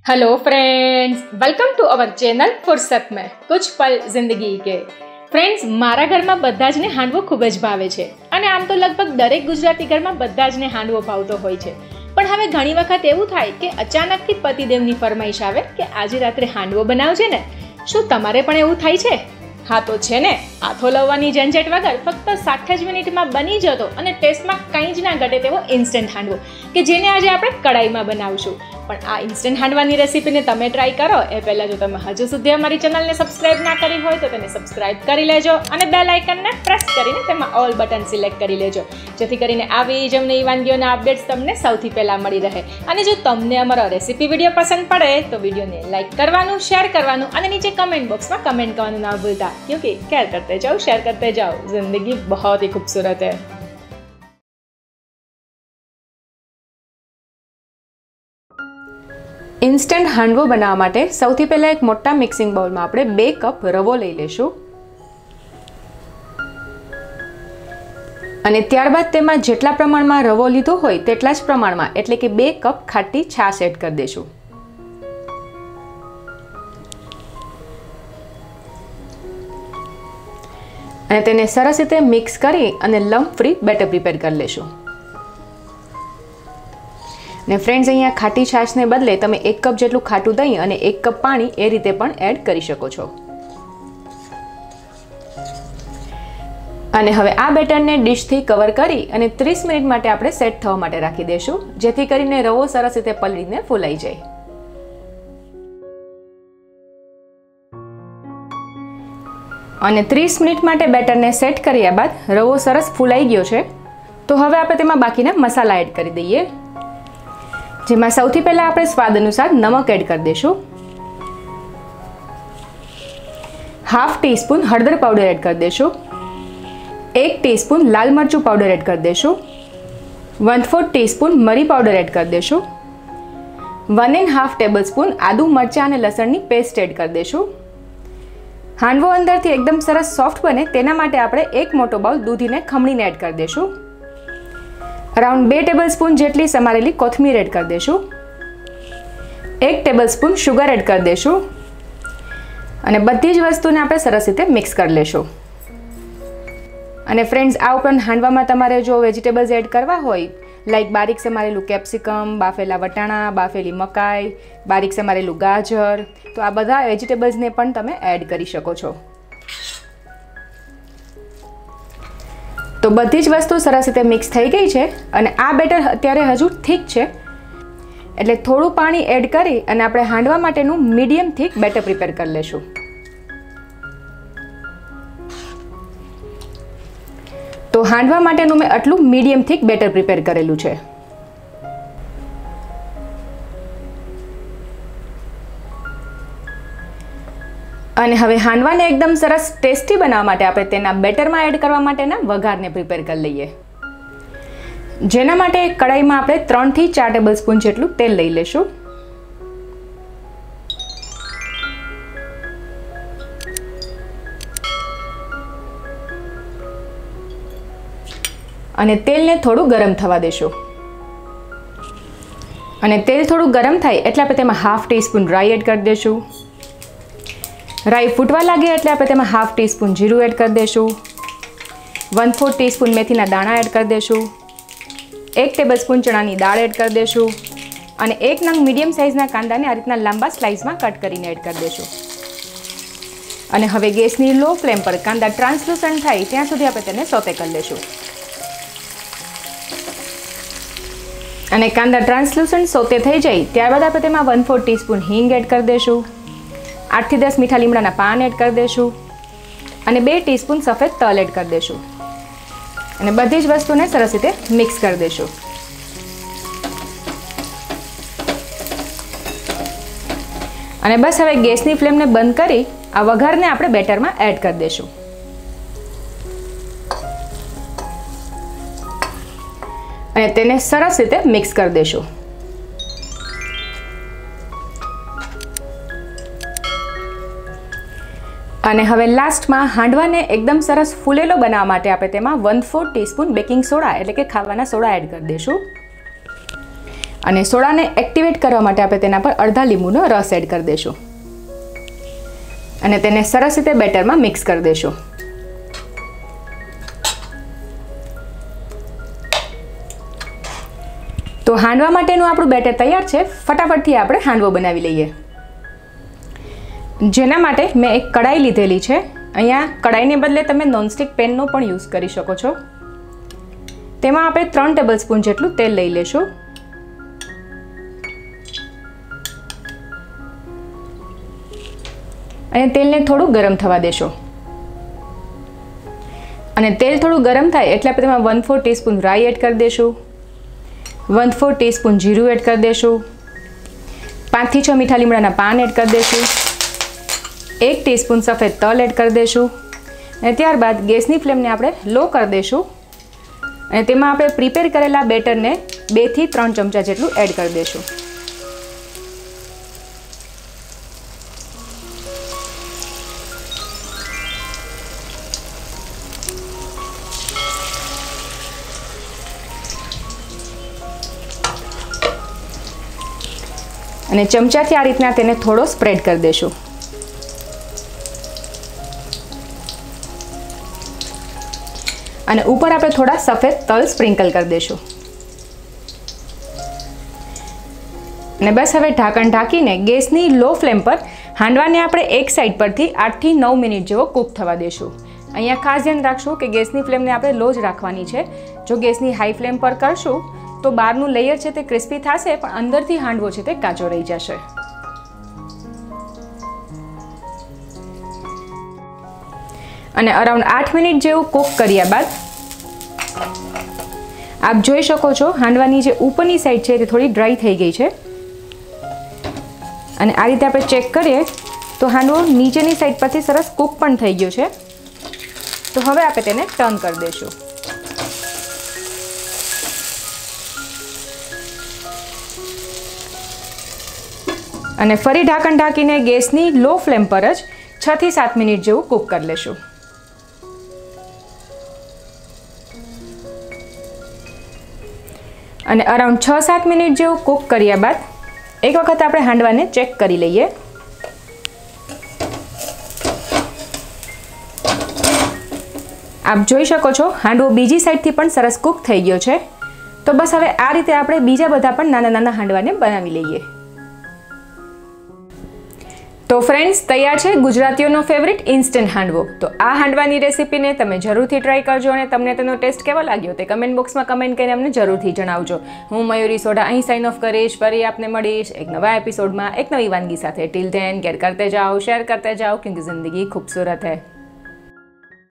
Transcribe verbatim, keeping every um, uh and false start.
Hello friends, welcome to our channel फुर्सत में कुछ पल जिंदगी के। फ्रेंड्स, मारा घरमां बधा ज ने हांडवो खूब ज भावे छे अने आम तो लगभग दरेक गुजराती घरमां बधा ज ने हांडवो भावतो होय छे। पण हवे घणी वखत एवुं थाय के अचानक थी पतिदेवनी फरमाइश आवे के आजे रात्रे हांडवो बनावजे ने। शुं तमारे पण एवुं थाय छे? हाँ तो छे ने। हाथो लववानी झंझट वगर फक्त साठ ज मिनिटमां बनी जतो अने टेस्टमां कंई ज ना घटे तेवो इन्स्टंट हांडवो के जेने आज आपणे कढ़ाईमां बनावशुं। पण आ इन्स्टंट हांडवानी रेसिपीने तमे ट्राय करो ए पहेला जो तमे हजू सुधी अमारी चेनलने सब्सक्राइब ना करी होय तो तेने सब्सक्राइब करी लेजो अने बेल आइकनने प्रेस करीने तेमां ऑल बटन सिलेक्ट करी लेजो, जेथी करीने आवी ज नवी वानगीओना अपडेट्स तमने सौथी पहेला मळी रहे। अने जो तमने अमारो रेसिपी विडियो पसंद पड़े तो विडियोने लाइक करवानुं, शेर करवानुं अने नीचे कमेंट बॉक्समां कमेंट करवानुं ना भूलता, क्योंकि केयर करते जाओ, शेयर करते जाओ। जिंदगी बहुत ही खूबसूरत है। इन्स्टंट हांडवो बनाववा माटे सौथी पहेला एक मोटा मिक्सिंग बाउल में आपणे बे कप रवो लई लेशुं अने त्यारबाद तेमां जेटला प्रमाणमां रवो लीधो होय तेटला ज प्रमाणमां एटले के बे कप खाटी छाश एड कर देशुं। अने तेने सरस रीते मिक्स करी अने लम्प फ्री बेटर प्रिपेर कर लेशुं। ने फ्रेंड्स, अहींया खाटी छाश ने बदले तमे एक कप जेटलुं खाटुं दही अने एक कप पाणी ए रीते पण एड करी शको छो। अने हवे आ बेटरने डिशथी कवर करी अने तीस मिनिट माटे आपणे सेट थवा माटे राखी देशुं, जेथी करीने रवो सरस रीते पलळीने फूलाई जाय। अने तीस मिनिट माटे बेटरने सेट कर्या बाद रवो सरस फूलाई गयो छे, तो हवे आपणे तेमां बाकीना मसाला एड करी दईए, जेमां सौथी पहेला आपणे स्वाद अनुसार नमक एड कर देशुं, हाफ टी स्पून हळदर पाउडर एड कर देशुं, एक टीस्पून लाल मरचुं पाउडर एड कर देशुं, वन फोर्थ टीस्पून मरी पाउडर एड कर देशुं, one and half tablespoon आदू मरचा अने लसणनी पेस्ट एड कर देशुं। हांडवो अंदरथी एकदम सरस सॉफ्ट बने तेना माटे आपणे एक मोटो बाउल दूधीने खमणीने एड कर देशुं। अराउंड बे टेबल स्पून जेटली समारेली कोथमीर एड कर देशुं, एक टेबल स्पून शुगर एड कर देशुं अने बधी ज वस्तुने आपणे सरस रीते मिक्स कर लेशुं। अने फ्रेंड्स, आ उपरांत हांडवामां तमारे जो वेजिटेबल्स एड करवा होय लाइक बारीक समारेलुं केप्सिकम, बाफेला वटाणा, बाफेली मकाई, बारीक समारेलुं गाजर, तो आ बधा वेजिटेबल्सने पण तमे एड करी शको छो। तो बधी ज वस्तु सरस रीते मिक्स थई गई छे अने आ बेटर अत्यारे हजू थीक छे, एटले थोड़ुं पाणी एड करी अने आपणे हांडवा माटेनुं मीडियम थीक बेटर प्रिपेर कर लेशुं। तो हांडवा माटेनुं मैं आटलुं मीडियम थीक बेटर प्रिपेर करेलुं छे। अने हवे हांडवाने एकदम सरस टेस्टी बनाववा माटे आपणे तेना बेटरमां एड करवा माटेना वघारने प्रिपेर कर लईए, जेना माटे कढ़ाईमां आपणे त्रण थी चार टेबल स्पून जेटलुं तेल लई लेशुं। अने तेलने थोड़ुं गरम थवा देशुं अने तेल थोड़ुं गरम थाय एटले आपणे तेमां हाफ टी स्पून राई एड कर देशुं। राई फूटवा लागे एटले आपणे तेमां हाफ टी स्पून जीरुं एड कर देशुं, वन फोर्थ टी स्पून मेथीना दाणा एड कर देशुं, एक टेबल स्पून चणानी दाळ एड कर देशुं अने एक नंग मीडियम साइजना कांदाने आ रीतना लांबा स्लाइसमां कट करीने एड कर देशुं। अने हवे गैसनी लो फ्लेम पर कांदा ट्रांसलूसंट थाय त्यां सुधी आपणे तेने सोते कर लेशुं। अने कांदा ट्रांसलूसंट सोते थई जाय त्यारबाद आपणे तेमां वन फोर्थ टी स्पून हींग एड कर देशुं, आठ थी दस मीठा લીમડાના પાન એડ કરી દેશું અને બે ટીસ્પૂન સફેદ તલ એડ કરી દેશું અને બધી જ વસ્તુને સરસ રીતે મિક્સ કરી દેશું। અને બસ હવે ગેસની ફ્લેમને બંધ કરી આ વઘારને આપણે બેટરમાં એડ કરી દેશું અને તેને સરસ રીતે મિક્સ કરી દેશું। અને હવે લાસ્ટમાં હાંડવાને એકદમ સરસ ફૂલેલો બનાવવા માટે આપણે તેમાં one fourth teaspoon baking soda એટલે કે ખાવાના સોડા એડ કરી દઈશું અને સોડાને એક્ટિવેટ કરવા માટે આપણે તેના પર અડધા લીંબુનો રસ એડ કરી દઈશું અને તેને સરસ રીતે બેટરમાં મિક્સ કરી દઈશું. તો હાંડવા માટેનું આપણું બેટર તૈયાર છે. ફટાફટથી આપણે હાંડવો બનાવી લઈએ. જેના માટે મેં એક કડાઈ લીધેલી છે. અહીંયા કડાઈને બદલે તમે નોનસ્ટિક પેનનો પણ યુઝ કરી શકો છો. તેમાં આપણે ત્રણ ટેબલ સ્પૂન જેટલું તેલ લઈ લેશું. અને તેલને થોડું ગરમ થવા દેશો. અને તેલ થોડું ગરમ થાય એટલે આપણે તેમાં વન ફોર ટીસ્પૂન રાઈ એડ કરી દઈશું. વન ફોર ટીસ્પૂન જીરું એડ કરી દઈશું. પાંચથી છ મીઠા લીમડાના પાન એડ કરી દઈશું. એક ટીસ્પૂન સફેદ તલ એડ કરી દઈશું. અને ત્યારબાદ ગેસની ફ્લેમને આપણે લો કરી દઈશું. અને તેમાં આપણે પ્રિપેર કરેલા બેટરને બેથી ત્રણ ચમચા જેટલું એડ કરી દઈશું. અને ચમચાથી આ રીતના તેને થોડો સ્પ્રેડ કરી દેશું. અને ઉપર આપણે થોડા સફેદ તલ સ્પ્રિંકલ કરી દઈશું. અને બસ હવે ઢાંકણ ઢાંકીને ગેસની લો ફ્લેમ પર હાંડવાને આપણે એક સાઈડ પરથી આઠથી નવ મિનિટ જેવો કૂક થવા દઈશું. અહીંયા ખાસ ધ્યાન રાખશું કે ગેસની ફ્લેમને આપણે લો જ રાખવાની છે. જો ગેસની હાઈ ફ્લેમ પર કરશું તો બહારનું લેયર છે તે ક્રિસ્પી થશે પણ અંદરથી હાંડવો છે તે કાચો રહી જશે. અને અરાઉન્ડ આઠ મિનિટ જેવું કૂક કર્યા બાદ આપ જોઈ શકો છો હાંડવાની જે ઉપરની સાઈડ છે તે થોડી ડ્રાય થઈ ગઈ છે. અને આ રીતે આપણે ચેક કરીએ તો હાંડવો નીચેની સાઈડ પરથી સરસ કૂક પણ થઈ ગયો છે. તો હવે આપણે તેને ટર્ન કરી દઈશું. અને ફરી ઢાંકણ ઢાંકીને ગેસની લો ફ્લેમ પર જ છ થી સાત મિનિટ જેવું કૂક કરી લેશું. અને અરાઉન્ડ છ સાત મિનિટ જેવું કૂક કર્યા બાદ એક વખત આપણે હાંડવાને ચેક કરી લઈએ. આપ જોઈ શકો છો હાંડવો બીજી સાઈડથી પણ સરસ કૂક થઈ ગયો છે. તો બસ હવે આ રીતે આપણે બીજા બધા પણ નાના નાના હાંડવાને બનાવી લઈએ. તો ફ્રેન્ડ્સ, તૈયાર છે ગુજરાતીઓનો ફેવરિટ ઇન્સ્ટન્ટ હાંડવો. તો આ હાંડવાની રેસીપીને તમે જરૂરથી ટ્રાય કરજો અને તમને તેનો ટેસ્ટ કેવો લાગ્યો તે કમેન્ટ બોક્સમાં કમેન્ટ કરીને અમને જરૂરથી જણાવજો. હું મયુરી સોઢા અહીં સાઇન ઓફ કરીશ. ફરી આપને મળીશ એક નવા એપિસોડમાં એક નવી વાનગી સાથે. ટિલ ધેન કેર કરતે જાઓ, શેર કરતે જાઓ, ક્યોંકि જિંદગી ખૂબસૂરત હૈ.